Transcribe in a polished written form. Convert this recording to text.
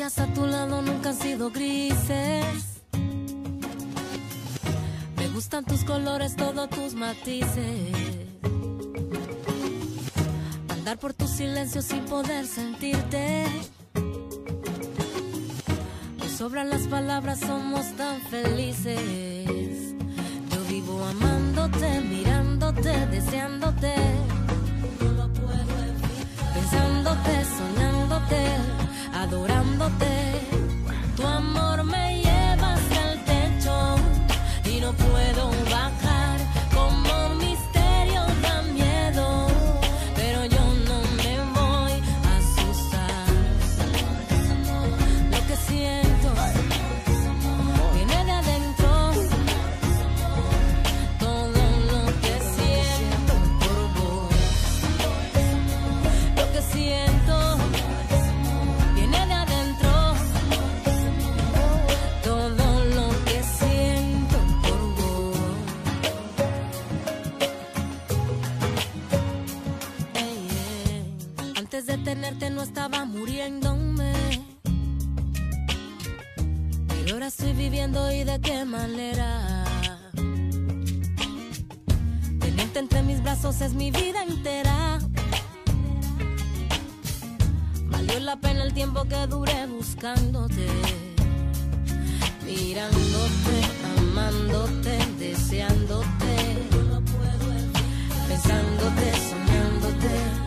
días a tu lado nunca han sido grises. Me gustan tus colores, todos tus matices. Andar por tu silencio sin poder sentirte. Me sobran las palabras, somos tan felices. Yo vivo amándote, mirándote, deseándote. No lo puedo evitar. Pensándote, soñándote, adorándote. Tu amor me lleva hasta el techo y no puedo bajar. Como un misterio da miedo, pero yo no me voy a asustar. Lo que siento viene de adentro. Todo lo que siento por vos. Lo que siento viene de adentro. Todo lo que siento por vos. Ey, ey. Antes de tenerte no estaba muriéndome, pero ahora estoy viviendo, y de qué manera. Tenerte entre mis brazos es mi vida entera. Valió la pena el tiempo que duré buscándote, mirándote, amándote, deseándote. No lo puedo evitar. Pensándote, soñándote,